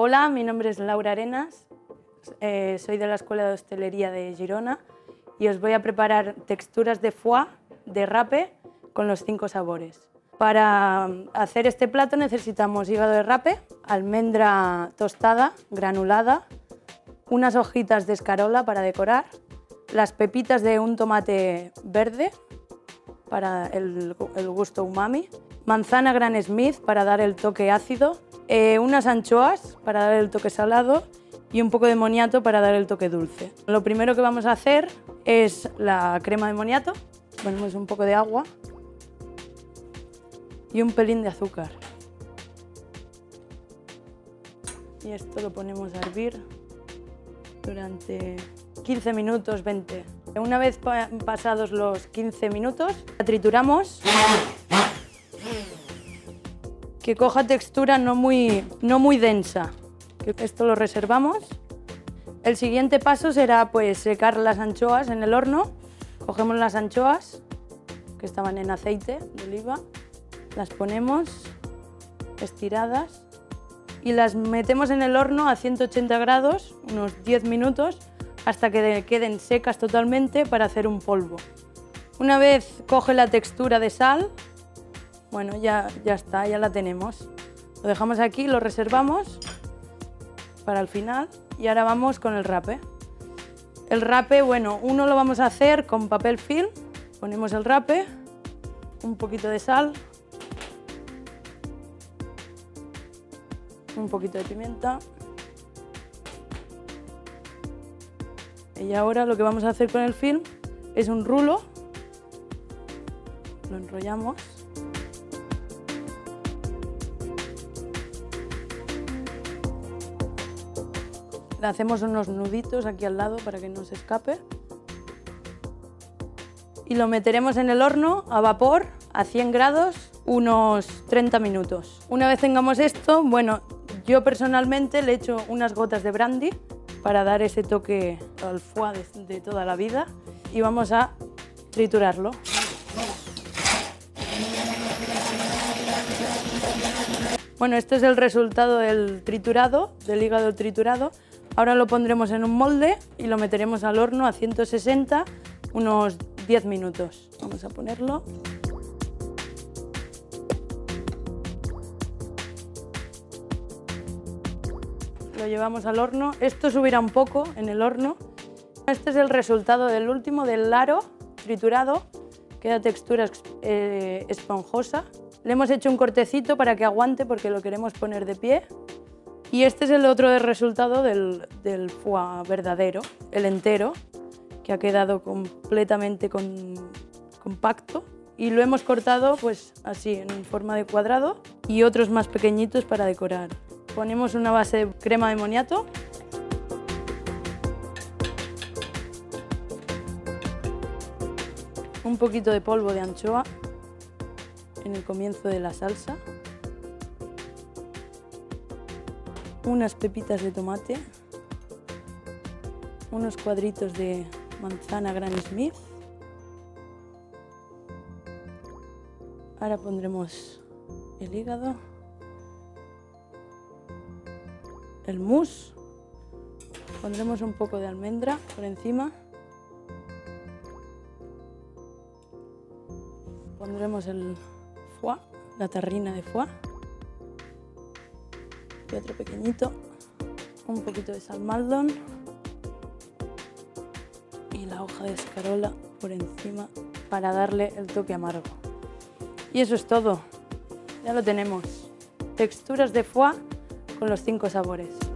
Hola, mi nombre es Laura Arenas, soy de la Escuela de Hostelería de Girona y os voy a preparar texturas de foie de rape con los 5 sabores. Para hacer este plato necesitamos hígado de rape, almendra tostada, granulada, unas hojitas de escarola para decorar, las pepitas de un tomate verde para el gusto umami, manzana Granny Smith para dar el toque ácido, unas anchoas para dar el toque salado y un poco de moniato para dar el toque dulce. Lo primero que vamos a hacer es la crema de moniato. Ponemos un poco de agua y un pelín de azúcar. Y esto lo ponemos a hervir durante 15 minutos, 20. Una vez pasados los 15 minutos, la trituramos. Que coja textura no muy densa. Esto lo reservamos. El siguiente paso será pues secar las anchoas en el horno. Cogemos las anchoas que estaban en aceite de oliva, las ponemos estiradas y las metemos en el horno a 180 grados unos 10 minutos hasta que queden secas totalmente para hacer un polvo. Una vez coge la textura de sal, bueno, ya está, ya la tenemos. Lo dejamos aquí, lo reservamos para el final y ahora vamos con el rape. El rape, bueno, uno lo vamos a hacer con papel film. Ponemos el rape, un poquito de sal, un poquito de pimienta. Y ahora lo que vamos a hacer con el film es un rulo. Lo enrollamos. Le hacemos unos nuditos aquí al lado para que no se escape. Y lo meteremos en el horno a vapor a 100 grados unos 30 minutos. Una vez tengamos esto, bueno, yo personalmente le echo unas gotas de brandy para dar ese toque al foie de toda la vida y vamos a triturarlo. Bueno, este es el resultado del triturado, del hígado triturado. Ahora lo pondremos en un molde y lo meteremos al horno a 160 unos 10 minutos. Vamos a ponerlo. Lo llevamos al horno. Esto subirá un poco en el horno. Este es el resultado del último, del laro triturado. Queda textura esponjosa. Le hemos hecho un cortecito para que aguante porque lo queremos poner de pie. Y este es el otro resultado del foie verdadero, el entero, que ha quedado completamente compacto. Y lo hemos cortado pues así, en forma de cuadrado, y otros más pequeñitos para decorar. Ponemos una base de crema de moniato. Un poquito de polvo de anchoa en el comienzo de la salsa. Unas pepitas de tomate, unos cuadritos de manzana Granny Smith. Ahora pondremos el hígado, el mousse, pondremos un poco de almendra por encima, pondremos el foie, la tarrina de foie. Y otro pequeñito, un poquito de salmaldón y la hoja de escarola por encima para darle el toque amargo. Y eso es todo, ya lo tenemos. Texturas de foie con los 5 sabores.